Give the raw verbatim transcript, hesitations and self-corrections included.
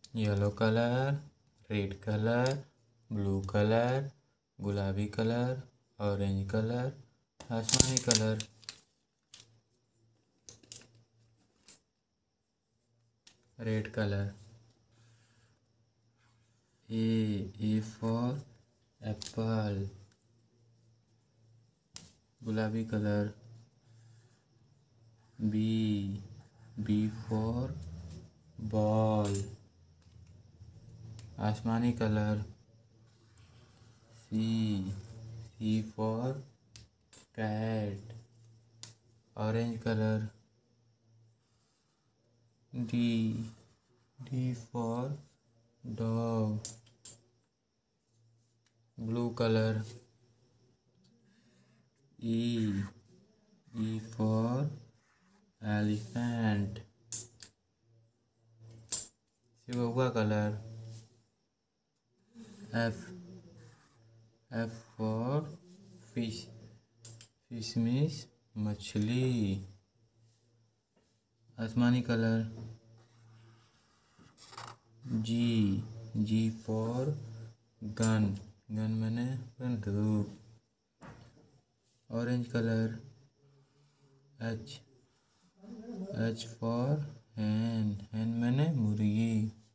Yellow colour, red colour, blue colour, गुलाबी colour, orange colour, आसमानी colour. Red colour. A A for apple. गुलाबी colour. B B for ball. आसमानी colour. C C for cat. Orange colour. D D for dog. Blue colour. E E for elephant. सिवुआ colour. F F for fish. Fish means मछली। आसमानी colour. G G for gun. Gun मैंने बंदूक। Orange colour. H H for hen. Hen मैंने मुर्गी।